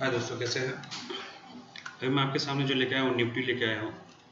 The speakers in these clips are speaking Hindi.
हाय दोस्तों, कैसे हैं। अभी मैं आपके सामने जो लेके आया हूँ निफ्टी लेके आया हूँ,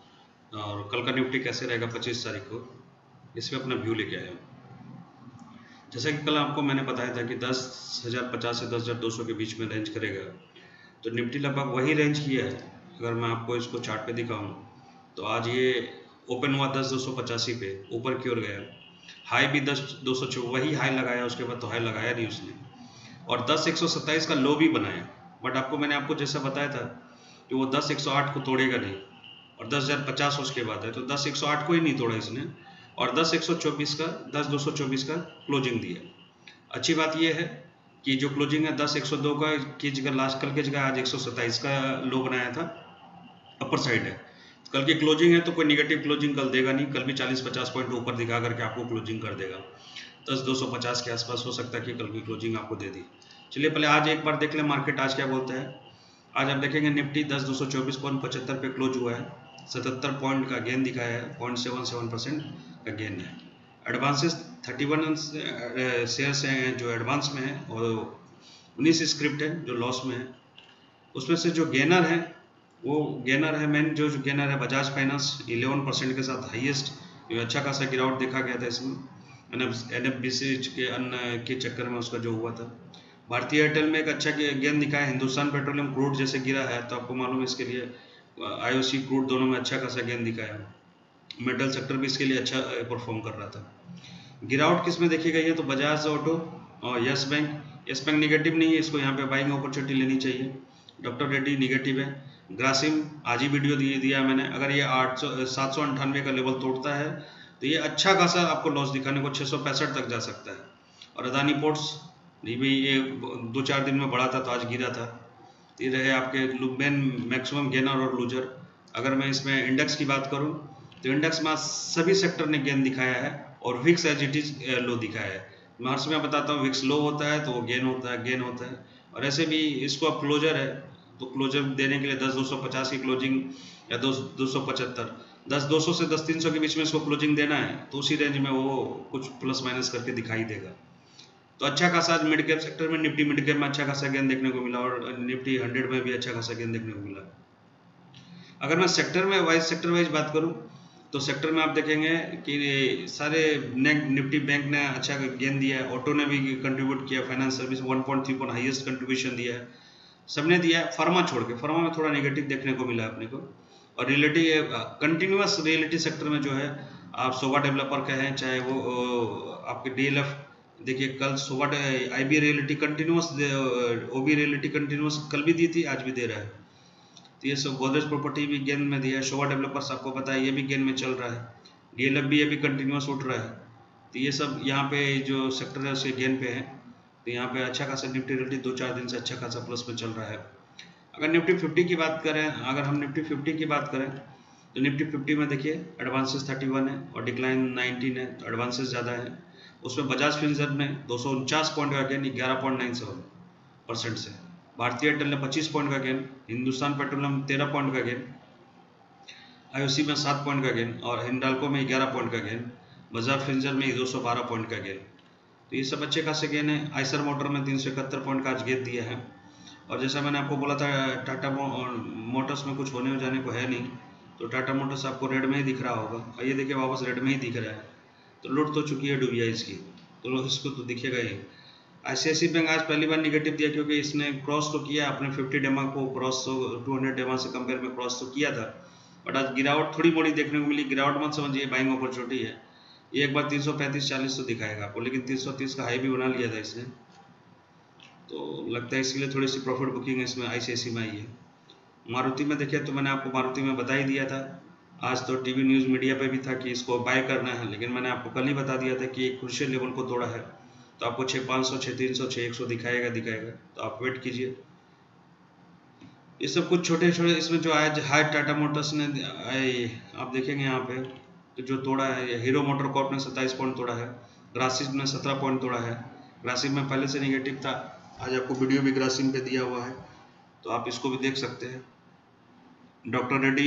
और कल का निफ्टी कैसे रहेगा 25 तारीख को, इसमें अपना व्यू लेके आया हूँ। जैसा कि कल आपको मैंने बताया था कि 10,050 से 10,200 के बीच में रेंज करेगा, तो निफ्टी लगभग वही रेंज किया है। अगर मैं आपको इसको चार्ट पे दिखाऊँ तो आज ये ओपन हुआ 10,285 पे, ऊपर की ओर गया, हाई भी 10,200 वही हाई लगाया, उसके बाद तो हाई लगाया नहीं उसने, और 10,127 का लो भी बनाया। बट मैंने आपको जैसा बताया था कि वो 10,108 को तोड़ेगा नहीं, और 10,050 उसके बाद है, तो 10,108 को ही नहीं तोड़ा इसने, और 10,124 का 10,224 का क्लोजिंग दिया। अच्छी बात यह है कि जो क्लोजिंग है 10,102 का की जगह लास्ट कल की जगह आज 127 का लो बनाया था, अपर साइड है। कल की क्लोजिंग है तो कोई निगेटिव क्लोजिंग कल देगा नहीं, कल भी 40-50 पॉइंट ऊपर दिखा करके आपको क्लोजिंग कर देगा। 10,250 के आसपास हो सकता है कि कल की क्लोजिंग आपको दे दी। चलिए पहले आज एक बार देख लें मार्केट आज क्या बोलता है। आज आप देखेंगे निफ्टी 10,224.75 पे क्लोज हुआ है, 77 पॉइंट का गेन दिखाया है, 0.77% का गेन है। एडवांसेस 31 शेयर्स हैं जो एडवांस में है, और 19 स्क्रिप्ट है जो लॉस में है। उसमें से जो गेनर है वो गेनर है, मेन जो गेनर है बजाज फाइनेंस 11% के साथ हाईएस्ट। अच्छा खासा गिरावट देखा गया था इसमें NFBC के अन्य के चक्कर में उसका जो हुआ था। भारतीय एयरटेल में एक अच्छा गेन दिखाया, हिंदुस्तान पेट्रोलियम क्रूड जैसे गिरा है तो आपको मालूम है इसके लिए IOC क्रूड दोनों में अच्छा खासा गेन दिखाया। मेटल सेक्टर भी इसके लिए अच्छा परफॉर्म कर रहा था। गिरावट किस में देखी गई है तो बजाज ऑटो और यस बैंक निगेटिव नहीं है, इसको यहाँ पे बाइंग अपॉर्चुनिटी लेनी चाहिए। डॉक्टर रेड्डी निगेटिव है। ग्रासिम आज ही वीडियो दिया मैंने, अगर ये 798 का लेवल तोड़ता है तो ये अच्छा खासा आपको लॉस दिखाने को 665 तक जा सकता है। और अदानी पोर्ट्स ये भी, ये 2-4 दिन में बढ़ा था तो आज गिरा था। ये रहे आपके मेन मैक्सिमम गेनर और लूजर। अगर मैं इसमें इंडेक्स की बात करूं तो इंडेक्स में सभी सेक्टर ने गेन दिखाया है, और wicks as it is low दिखाया है। मार्च में बताता हूँ विक्स लो होता है तो वो गेन होता है। और ऐसे भी इसको अब क्लोजर है तो क्लोजर देने के लिए 10,250 की क्लोजिंग या 275, 10,200 से 10,300 के बीच में इसको क्लोजिंग देना है, तो उसी रेंज में वो कुछ प्लस माइनस करके दिखाई देगा। तो अच्छा खासा आज मिड कैप सेक्टर में निफ्टी मिड कैप में अच्छा खासा गेन देखने को मिला, और निफ्टी 100 में भी अच्छा खासा गेन देखने को मिला। अगर मैं सेक्टर वाइज बात करूं तो सेक्टर में आप देखेंगे कि सारे निफ्टी बैंक ने अच्छा गेन दिया है, ऑटो ने भी कंट्रीब्यूट किया, finance service 1.3 point highest contribution दिया है, सबने दिया है। फार्मा छोड़ के, फार्मा में थोड़ा नेगेटिव देखने को मिला अपने को। और रियलिटी कंटिन्यूस रियलिटी सेक्टर में जो है, आप सोवा डेवलपर का है चाहे वो आपके DLF, देखिए कल सोवा IB realty continues, OB realty continues कल भी दी थी, आज भी दे रहा है। तो ये सब गोदरेज प्रॉपर्टी भी गेन में दिया है, शोभा डेवलपर्स आपको पता है ये भी गेन में चल रहा है, DLF भी ये भी कंटिन्यूस उठ रहा है। तो ये सब यहाँ पे जो सेक्टर है उसके गेन पे है। तो यहाँ पे अच्छा खासा निफ्टी रियलिटी 2-4 दिन से अच्छा खासा प्लस में चल रहा है। अगर निफ्टी 50 की बात करें, अगर हम निफ्टी 50 की बात करें तो निफ्टी 50 में देखिए एडवांसेस 31 है और डिक्लाइन 19 है, तो एडवांसेस ज़्यादा है। उसमें बजाज फिनसर्व ने 249 पॉइंट का गेन 11.97% से, भारतीय एयरटेल ने 25 पॉइंट का गेन, हिंदुस्तान पेट्रोलियम 13 पॉइंट का गेन, IOC में 7 पॉइंट का गेन, और हिंडाल्को में 11 पॉइंट का गेन, बजाज फिनसर्व में 212 पॉइंट का गेन। तो ये सब अच्छे खासे गेन है। आइसर मोटर में 371 पॉइंट का आज गेन दिया है। और जैसा मैंने आपको बोला था टाटा मोटर्स में कुछ होने जाने को है नहीं, तो टाटा मोटर्स आपको रेड में ही दिख रहा होगा, और ये देखिए वापस रेड में ही दिख रहा है, तो लूट तो चुकी है डूबिया इसकी, तो इसको तो दिखेगा ही। ICICI बैंक आज पहली बार निगेटिव दिया, क्योंकि इसने क्रॉस तो किया अपने 50 डेमा को, क्रॉस तो 200 डेमा से कंपेयर में क्रॉस तो किया था, बट आज गिरावट थोड़ी मोड़ी देखने को मिली। गिरावट मत समझिए, बाइंग अपॉर्चुनिटी है। ये एक बार 335-40 तो दिखाएगा आपको, लेकिन 330 का हाई भी बना लिया था इसने, तो लगता है इसके लिए थोड़ी सी प्रॉफिट बुकिंग है इसमें ICICI में आई है। मारुति में देखिए तो मैंने आपको मारुति में बता ही दिया था, आज तो टीवी न्यूज़ मीडिया पे भी था कि इसको बाय करना है, लेकिन मैंने आपको कल ही बता दिया था कि एक क्रूशियल लेवल को तोड़ा है, तो आपको 6,500, 6,300, 6,100 दिखाएगा, तो आप वेट कीजिए। ये सब कुछ छोटे छोटे इसमें जो आज हाई टाटा मोटर्स ने आप देखेंगे यहाँ पे तो जो तोड़ा है, हीरो मोटर कॉर्प ने 27 पॉइंट तोड़ा है, ग्रासिम ने 17 पॉइंट तोड़ा है। ग्रासिम में पहले से निगेटिव था, आज आपको वीडियो भी ग्रासिम पे दिया हुआ है, तो आप इसको भी देख सकते हैं। डॉक्टर रेड्डी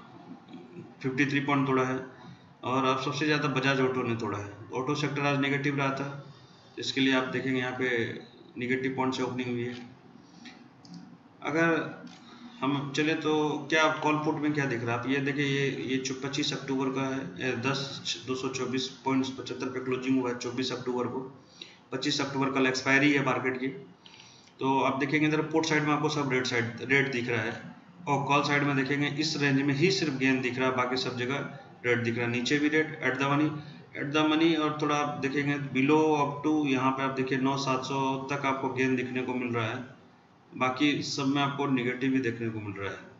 53 पॉइंट तोड़ा है, और अब सबसे ज़्यादा बजाज ऑटो ने तोड़ा है। ऑटो सेक्टर आज नेगेटिव रहा था, इसके लिए आप देखेंगे यहाँ पे निगेटिव पॉइंट से ओपनिंग हुई है। अगर हम चले तो क्या कॉल पुट में क्या दिख रहा है आप ये देखिए, ये 25 अक्टूबर का है, 224.75 पे क्लोजिंग हुआ है 24 अक्टूबर को। 25 अक्टूबर कल एक्सपायरी है मार्केट की। तो आप देखेंगे इधर पुट साइड में आपको सब रेट दिख रहा है, और कॉल साइड में देखेंगे इस रेंज में ही सिर्फ गेन दिख रहा है, बाकी सब जगह रेट दिख रहा है। नीचे भी रेट एट द मनी और थोड़ा आप देखेंगे बिलो अप टू यहाँ पे आप देखिए 9,700 तक आपको गेन दिखने को मिल रहा है, बाकी सब में आपको निगेटिव भी देखने को मिल रहा है।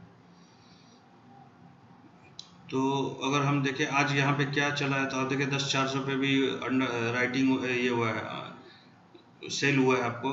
तो अगर हम देखें आज यहाँ पे क्या चला है, तो आप देखिए 10,400 पे भी अंडर राइटिंग ये हुआ है, सेल हुआ है आपको।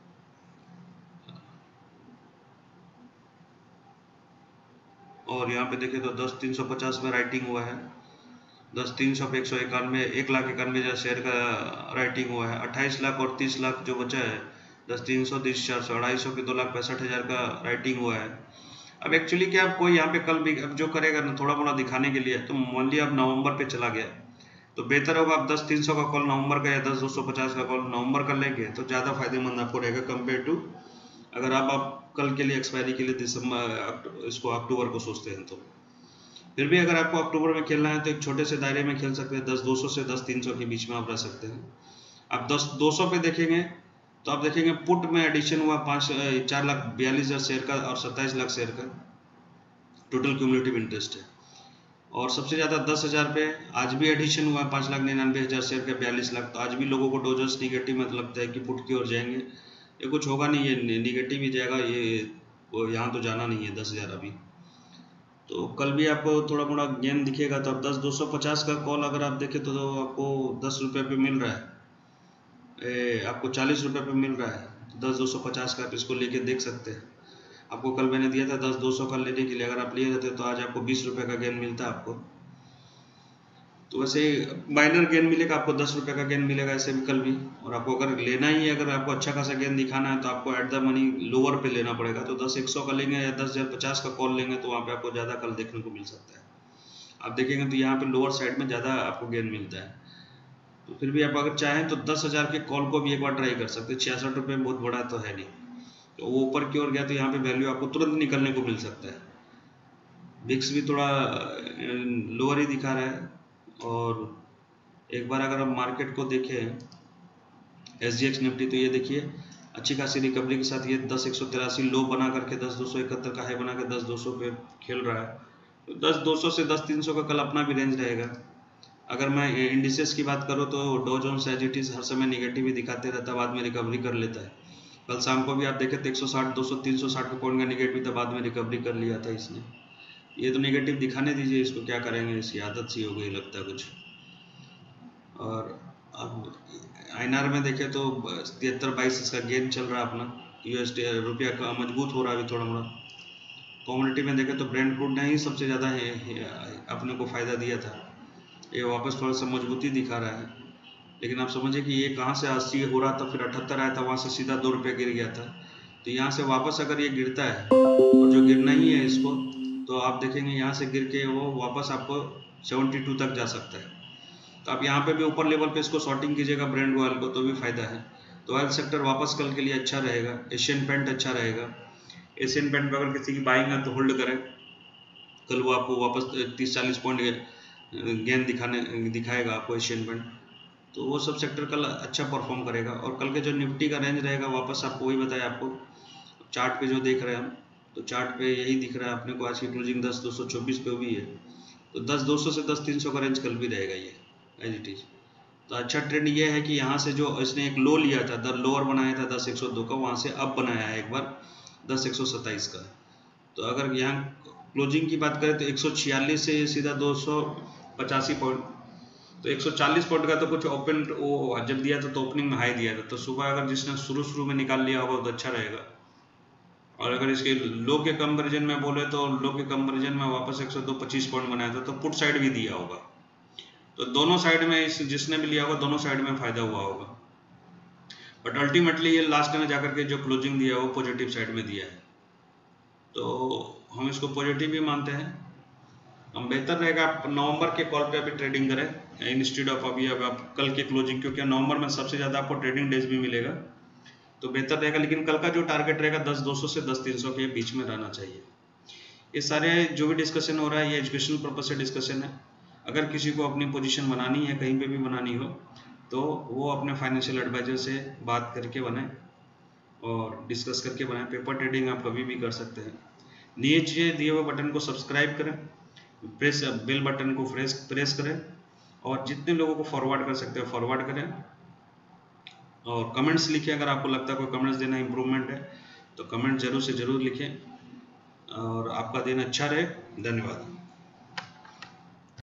और यहाँ पे देखें तो 10,350 में राइटिंग हुआ है, 10,300 पे 191 1,91,000 शेयर का राइटिंग हुआ है। 28 लाख और 30 लाख जो बचा है, 10,300 30,400 250 के 2,65,000 का राइटिंग हुआ है। अब एक्चुअली क्या आपको यहाँ पे कल भी अब जो करेगा ना थोड़ा मोड़ा दिखाने के लिए, तो मान लिया अब नवंबर पे चला गया, तो बेहतर होगा आप 10,300 का कॉल नवंबर का या 10,250 का कॉल नवंबर का लेंगे तो ज़्यादा फायदेमंद आपको रहेगा कंपेयर टू अगर आप कल के लिए एक्सपायरी के लिए दिसंबर इसको अक्टूबर को सोचते हैं। तो फिर भी अगर आपको अक्टूबर में खेलना है तो एक छोटे से दायरे में खेल सकते हैं, 10,200 से 10,300 के बीच में आप रह सकते हैं। आप 10,200 पे देखेंगे तो आप देखेंगे पुट में एडिशन हुआ 4,42,000 शेयर का और 27 लाख शेयर का टोटल क्यूमुलेटिव इंटरेस्ट है। और सबसे ज़्यादा 10,000 पे आज भी एडिशन हुआ 5,99,000 शेयर का 42 लाख। तो आज भी लोगों को डोजर्स निगेटिव मतलब लगता है कि पुट की ओर जाएंगे, ये कुछ होगा नहीं, ये निगेटिव ही जाएगा, ये यहाँ तो जाना नहीं है 10,000 अभी। तो कल भी आपको थोड़ा मोड़ा गेन दिखेगा। तो अब 10,250 का कॉल अगर आप देखें तो आपको 10 रुपये पे मिल रहा है, आपको 40 रुपये पे मिल रहा है 10,250 का, आप इसको लेके देख सकते हैं। आपको कल मैंने दिया था 10,200 का लेने के लिए, अगर आप लिए रहते तो आज आपको 20 रुपये का गेन मिलता आपको। तो वैसे माइनर गेन मिलेगा आपको, 10 रुपये का गेन मिलेगा ऐसे भी कल भी। और आपको अगर लेना ही है, अगर आपको अच्छा खासा गेन दिखाना है तो आपको एट द मनी लोअर पे लेना पड़ेगा। तो 10,100 का लेंगे या 10,050 का कॉल लेंगे तो वहाँ पे आपको ज़्यादा कल देखने को मिल सकता है। आप देखेंगे तो यहाँ पे लोअर साइड में ज़्यादा आपको गेन मिलता है। तो फिर भी आप अगर चाहें तो 10,000 के कॉल को भी एक बार ट्राई कर सकते हैं। 66 रुपये बहुत बड़ा तो है नहीं, तो वो ऊपर की ओर गया तो यहाँ पे वैल्यू आपको तुरंत निकलने को मिल सकता है। विक्स भी थोड़ा लोअर ही दिखा रहा है। और एक बार अगर हम मार्केट को देखें SGX निफ्टी, तो ये देखिए अच्छी खासी रिकवरी के साथ ये 10,183 लो बना करके 10,271 का हाई बना के 10,200 पे खेल रहा है। तो 10,200 से 10,300 का कल अपना भी रेंज रहेगा। अगर मैं इंडिसेस की बात करूँ तो Dow Jones as it is हर समय निगेटिव ही दिखाते रहता है, बाद में रिकवरी कर लेता है। कल शाम को भी आप देखें तो 160 200 360 पॉइंट का निगेटिव था, बाद में रिकवरी कर लिया था इसने। ये तो नेगेटिव दिखाने दीजिए, इसको क्या करेंगे, इसकी आदत सी हो गई लगता है कुछ। और अब INR में देखें तो 73-22 इसका गेन चल रहा है अपना। USD रुपया का मजबूत हो रहा है अभी थोड़ा मोड़ा। कम्युनिटी में देखें तो ब्रेंड क्रूड ने ही सबसे ज़्यादा अपने को फ़ायदा दिया था, ये वापस थोड़ा सा मजबूती दिखा रहा है। लेकिन आप समझिए कि ये कहाँ से 80 हो रहा था, फिर 78 आया था, वहाँ से सीधा 2 रुपये गिर गया था। तो यहाँ से वापस अगर ये गिरता है, और जो गिरना ही है इसको, तो आप देखेंगे यहाँ से गिर के वो वापस आपको 72 तक जा सकता है। तो आप यहाँ पे भी ऊपर लेवल पे इसको शॉर्टिंग कीजिएगा ब्रांड ऑयल को, तो भी फायदा है। तो ऑयल सेक्टर वापस कल के लिए अच्छा रहेगा। एशियन पेंट अच्छा रहेगा। एशियन पेंट पे अगर किसी की बाइंग है तो होल्ड करें, कल वो आपको वापस 30-40 पॉइंट गेन दिखाएगा आपको एशियन पेंट। तो वो सब सेक्टर कल अच्छा परफॉर्म करेगा। और कल के जो निफ्टी का रेंज रहेगा वापस आपको वही बताया आपको चार्ट पे जो देख रहे हैं हम, तो चार्ट पे यही दिख रहा है अपने को। आज की क्लोजिंग 10,224 पे हुई है, तो 10,200 से 10,300 का रेंज कल भी रहेगा ये एज इट इज। तो अच्छा ट्रेंड ये है कि यहाँ से जो इसने एक लो लिया था, लोअर बनाया था 10,102 का, वहाँ से अब बनाया है एक बार 10,127 का। तो अगर यहाँ क्लोजिंग की बात करें तो 146 से सीधा 285 पॉइंट, तो 140 पॉइंट का तो कुछ ओपन वो जब दिया था तो ओपनिंग में हाई दिया था। तो सुबह अगर जिसने शुरू में निकाल लिया होगा तो अच्छा रहेगा। और अगर इसके लो के कंपैरिजन में बोले तो लो के कंपैरिजन में वापस 125 पॉइंट बनाया था, तो पुट साइड भी दिया होगा। तो दोनों साइड में इस जिसने भी लिया होगा दोनों साइड में फायदा हुआ होगा। बट अल्टीमेटली ये लास्ट में जाकर के जो क्लोजिंग दिया है वो पॉजिटिव साइड में दिया है, तो हम इसको पॉजिटिव ही मानते हैं। हम बेहतर रहेगा आप नवंबर के कॉल पे अभी ट्रेडिंग करें इंस्टेड ऑफ अभी अब आप कल के क्लोजिंग, क्योंकि नवंबर में सबसे ज़्यादा आपको ट्रेडिंग डेज भी मिलेगा। तो बेहतर रहेगा। लेकिन कल का जो टारगेट रहेगा 10-200 से 10-300 के बीच में रहना चाहिए। ये सारे जो भी डिस्कशन हो रहा है ये एजुकेशनल पर्पज से डिस्कशन है। अगर किसी को अपनी पोजीशन बनानी है, कहीं पे भी बनानी हो, तो वो अपने फाइनेंशियल एडवाइजर से बात करके बनाए और डिस्कस करके बनाए। पेपर ट्रेडिंग आप कभी भी कर सकते हैं। नीचे दिए हुए बटन को सब्सक्राइब करें, प्रेस बेल बटन को प्रेस करें और जितने लोगों को फॉरवर्ड कर सकते हैं फॉरवर्ड करें। और कमेंट्स लिखें, अगर आपको लगता है कोई कमेंट्स देना इम्प्रूवमेंट है तो कमेंट जरूर से ज़रूर लिखें। और आपका दिन अच्छा रहे। धन्यवाद।